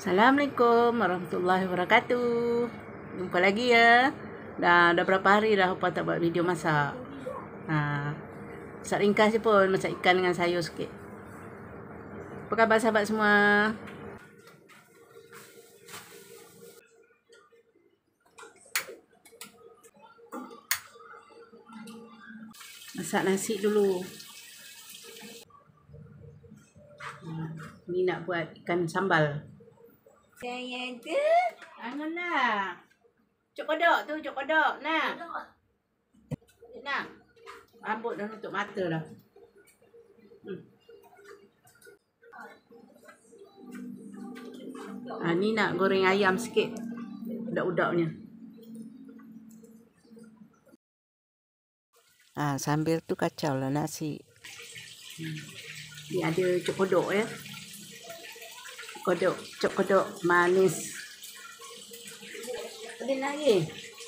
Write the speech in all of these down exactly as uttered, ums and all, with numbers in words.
Assalamualaikum warahmatullahi wabarakatuh. Jumpa lagi ya. Dah dah berapa hari dah Opa tak buat video masak. Ha, masak ringkas je pun, masak ikan dengan sayur sikit. Apa khabar sahabat semua? Masak nasi dulu. Hmm, ni nak buat ikan sambal. Saya tu, janganlah. Cuk kodok tu, cuk kodok. Nak. Nak. Rambut dah nutup mata dah. Hmm. Ha, ni nak goreng ayam sikit. Udak-udaknya. Ah, sambil tu kacau lah nasi. Hmm. Ni ada cuk kodok ya. Kodok, cuk kodok manis. Ada lagi.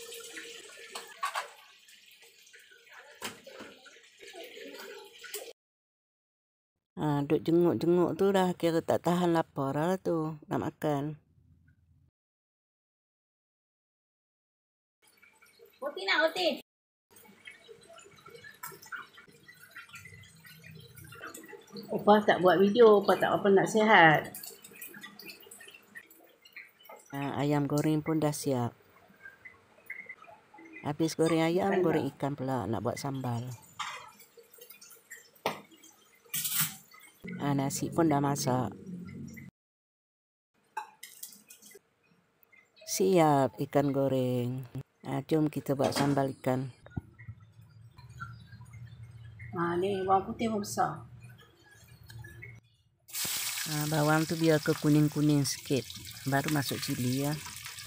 Ah, duk jenguk-jenguk tu dah kira tak tahan lapar lah tu nak makan. Roti nak roti. Opa tak buat video, Opa tak apa nak sihat. Ah, ayam goreng pun dah siap. Habis goreng ayam, ikan goreng ikan pula nak buat sambal. Ah, nasi pun dah masak. Siap ikan goreng. Ah, jom kita buat sambal ikan. Ha, ni bawang putih pun besar. Ah, bawang tu biar ke kuning-kuning sikit. Baru masuk cili ya.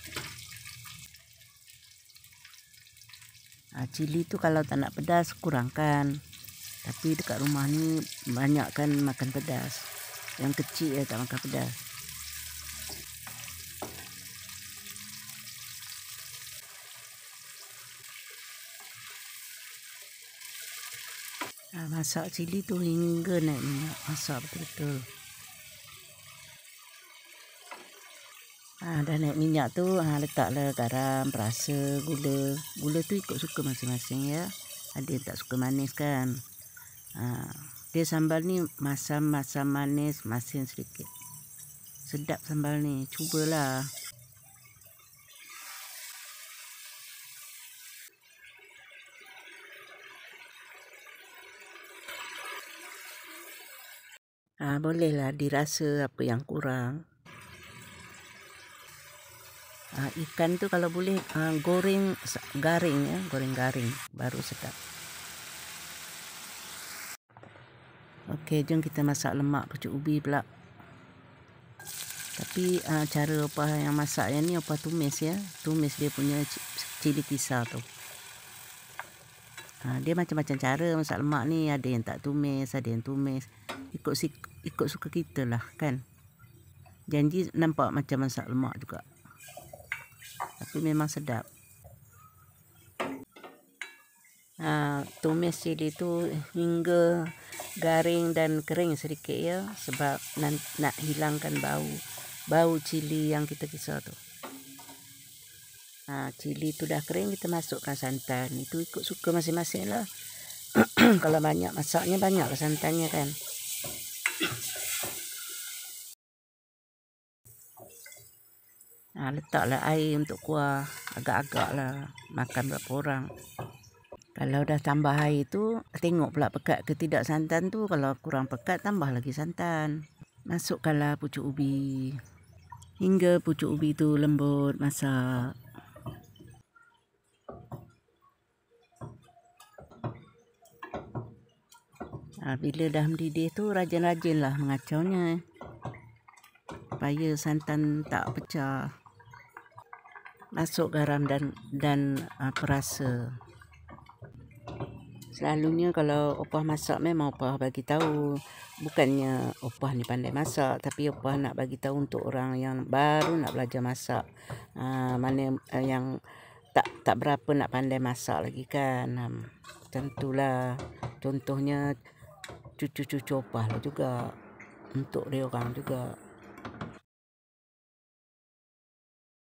Ah, cili tu kalau tak nak pedas kurangkan. Tapi dekat rumah ni banyak kan makan pedas. Yang kecil ya tak makan pedas. Ah, masak cili tu hingga naik minyak. Masak betul-betul. Ah, dah naik minyak tu, ah, letaklah garam, perasa, gula. Gula tu ikut suka masing-masing ya. Ada yang tak suka manis kan. Ah, dia sambal ni masam-masam manis, masin sedikit. Sedap sambal ni, cubalah. Ah, bolehlah dirasa apa yang kurang. Ah, ikan tu kalau boleh ah, goreng garing ya, goreng garing baru sedap. Okey, jom kita masak lemak pucuk ubi pula. Tapi ah, cara Opa yang masak yang ni Opa tumis ya, tumis dia punya cili kisar tu. Ah, dia macam-macam cara masak lemak ni, ada yang tak tumis, ada yang tumis. Ikut ikut suka kita lah kan. Janji nampak macam masak lemak juga. Tapi memang sedap. Ha, tumis cili tu hingga garing dan kering sedikit ya. Sebab nak, nak hilangkan bau. Bau cili yang kita kisar tu. Ha, cili tu dah kering, kita masukkan santan. Itu ikut suka masing-masing lah. Kalau banyak masaknya, banyak santannya kan. Ha, letaklah air untuk kuah. Agak-agak lah. Makan berapa orang. Kalau dah tambah air tu, tengok pula pekat ke tidak santan tu. Kalau kurang pekat, tambah lagi santan. Masukkanlah pucuk ubi. Hingga pucuk ubi tu lembut, masak. Ha, bila dah mendidih tu, rajin-rajinlah mengacaunya. Supaya santan tak pecah. Masuk garam dan dan uh, perasa. Selalunya kalau Opah masak memang Opah bagi tahu. Bukannya Opah ni pandai masak, tapi Opah nak bagi tahu untuk orang yang baru nak belajar masak. Uh, mana uh, yang tak tak berapa nak pandai masak lagi kan. Um, tentulah contohnya cucu-cucu Opah lah juga. Untuk dia orang juga.